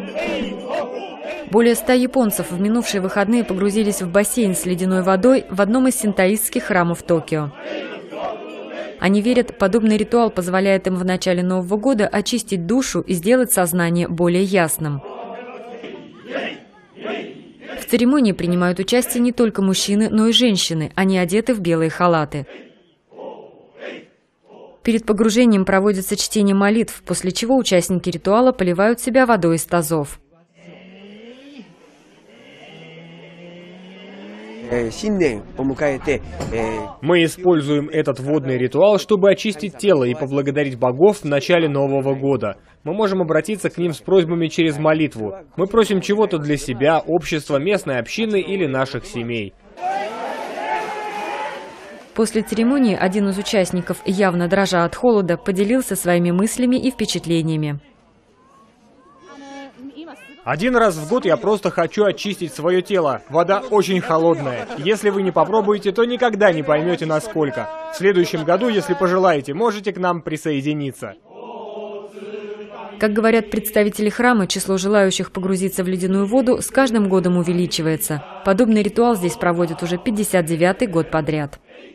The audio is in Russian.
Более 100 японцев в минувшие выходные погрузились в бассейн с ледяной водой в одном из синтоистских храмов Токио. Они верят, подобный ритуал позволяет им в начале Нового года очистить душу и сделать сознание более ясным. В церемонии принимают участие не только мужчины, но и женщины. Они одеты в белые халаты. Перед погружением проводится чтение молитв, после чего участники ритуала поливают себя водой из тазов. Мы используем этот водный ритуал, чтобы очистить тело и поблагодарить богов в начале Нового года. Мы можем обратиться к ним с просьбами через молитву. Мы просим чего-то для себя, общества, местной общины или наших семей. После церемонии один из участников, явно дрожа от холода, поделился своими мыслями и впечатлениями. Один раз в год я просто хочу очистить свое тело. Вода очень холодная. Если вы не попробуете, то никогда не поймете, насколько. В следующем году, если пожелаете, можете к нам присоединиться. Как говорят представители храма, число желающих погрузиться в ледяную воду с каждым годом увеличивается. Подобный ритуал здесь проводят уже 59-й год подряд.